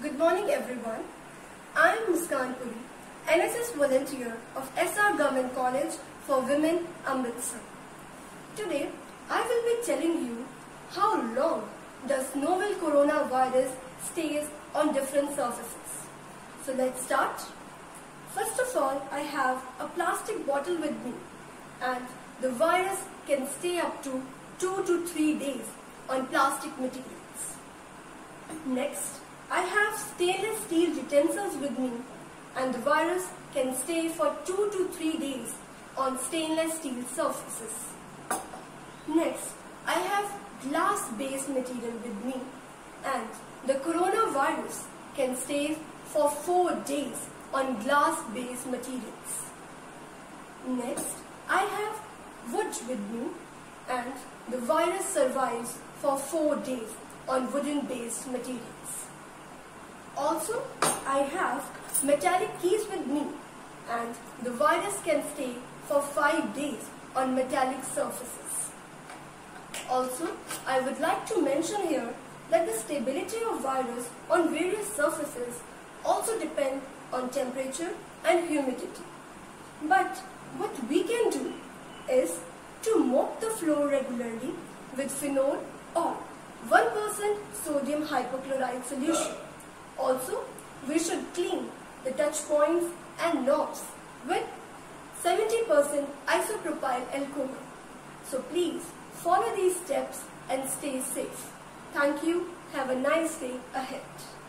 Good morning everyone. I am Muskan Puri, NSS volunteer of SR Government College for Women, Amritsar. Today I will be telling you how long does novel coronavirus stays on different surfaces. So let's start. First of all, I have a plastic bottle with me and the virus can stay up to 2 to 3 days on plastic materials. Next, I have stainless steel utensils with me and the virus can stay for 2 to 3 days on stainless steel surfaces. Next, I have glass-based material with me and the coronavirus can stay for 4 days on glass-based materials. Next, I have wood with me and the virus survives for 4 days on wooden-based materials. Also, I have metallic keys with me and the virus can stay for 5 days on metallic surfaces. Also, I would like to mention here that the stability of virus on various surfaces also depend on temperature and humidity. But what we can do is to mop the floor regularly with phenol or 1% sodium hypochlorite solution. Also, we should clean the touch points and knobs with 70% isopropyl alcohol. So please follow these steps and stay safe. Thank you. Have a nice day ahead.